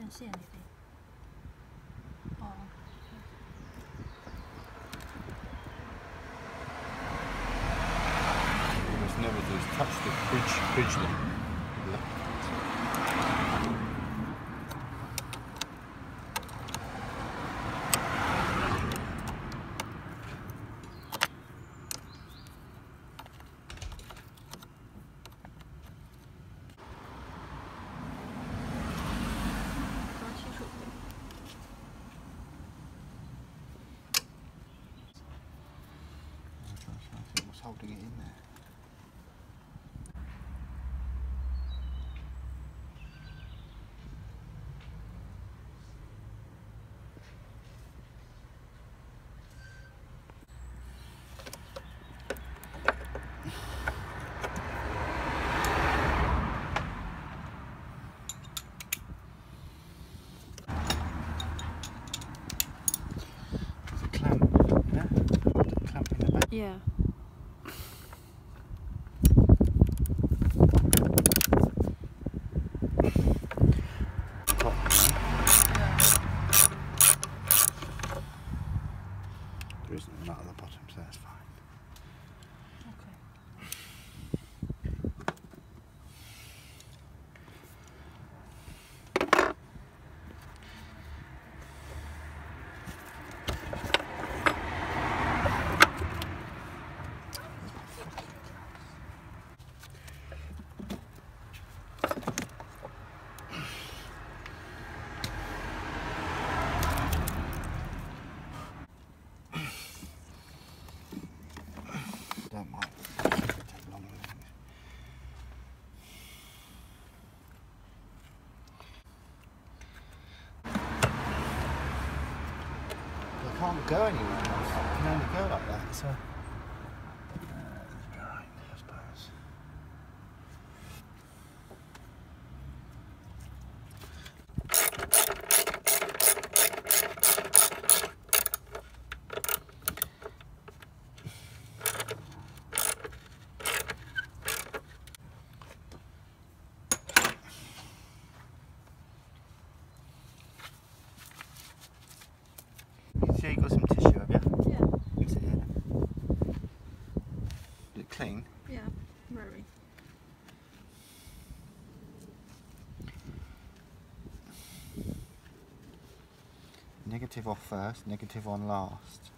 线里边。哦。 Just never just touch the bridge them. What's holding it in there? There's a clamp, yeah? Hold the clamp in the back. Yeah. There isn't a nut at the bottom, so that's fine. Okay. Don't mind. It'll take longer than this. I can't go anywhere else. I can only go like that, so. It's behind, I suppose. You see you got some tissue, have you? Yeah. You can sit here. Is it clean? Yeah. Very. Negative off first, negative on last.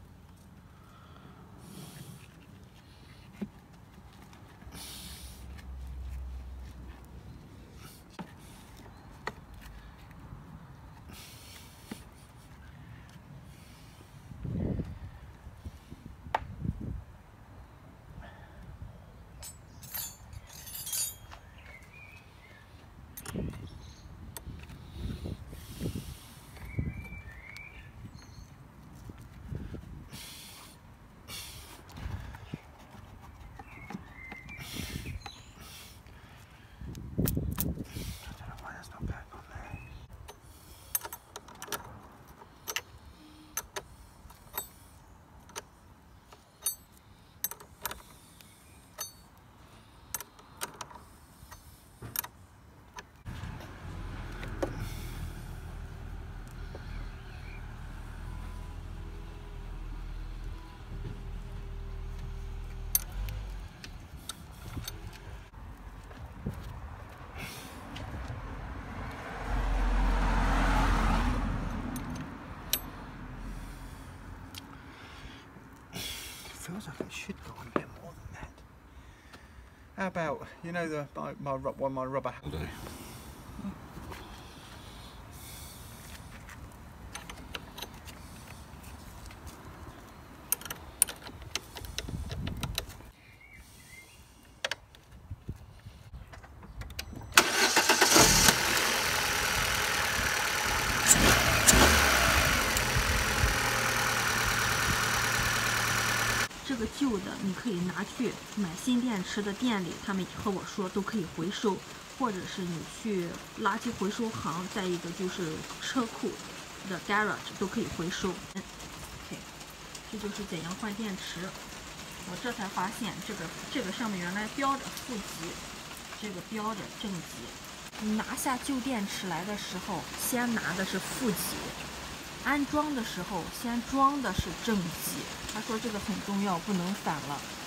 Feels like it should go on a bit more than that. How about, you know, my rubber will do. 这个旧的你可以拿去买新电池的店里，他们和我说都可以回收，或者是你去垃圾回收行，再一个就是车库的 garage 都可以回收。OK， 这就是怎样换电池。我这才发现这个上面原来标着负极，这个标着正极。 拿下旧电池来的时候，先拿的是负极；安装的时候，先装的是正极。他说这个很重要，不能反了。